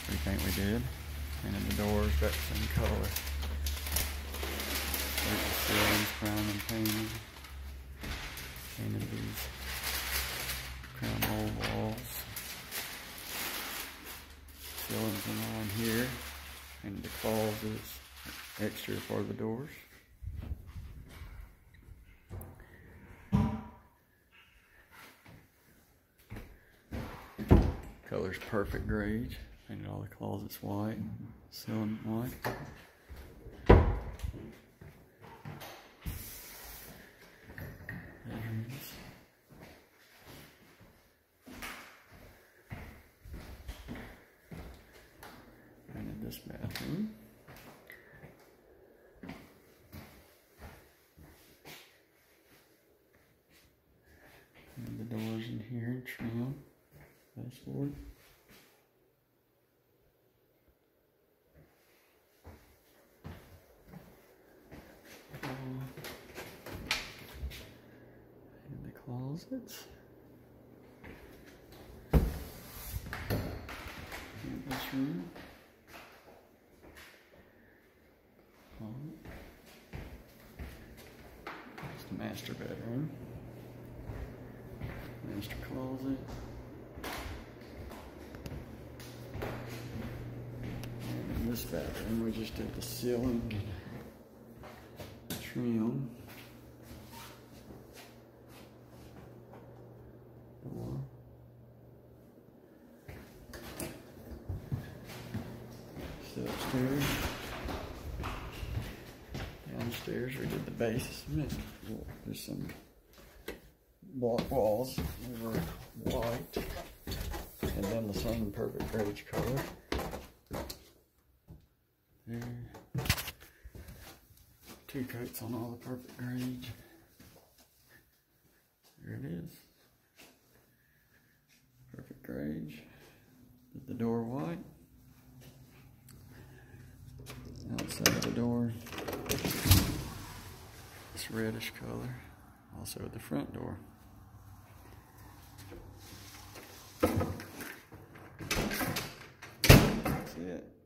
repaint we did. Painted the doors back the same color. There's the ceilings, crown and painted. Painted these crown mold walls. Ceilings and all in here. Painted the closets, extra for the doors. Color's perfect grade. Painted all the closets white, ceiling white. Painted this bathroom. Painted the doors in here and trim. Baseboard. And the closets. And this room. It's the master bedroom. Master closet. This bathroom, we just did the ceiling and trim. Door. Still upstairs. Downstairs, we did the basement. There's some block walls. They were white. And then the same perfect beige color. There. 2 coats on all the perfect grade. There it is. Perfect grade. Did the door white. Outside of the door, this reddish color. Also at the front door. That's it.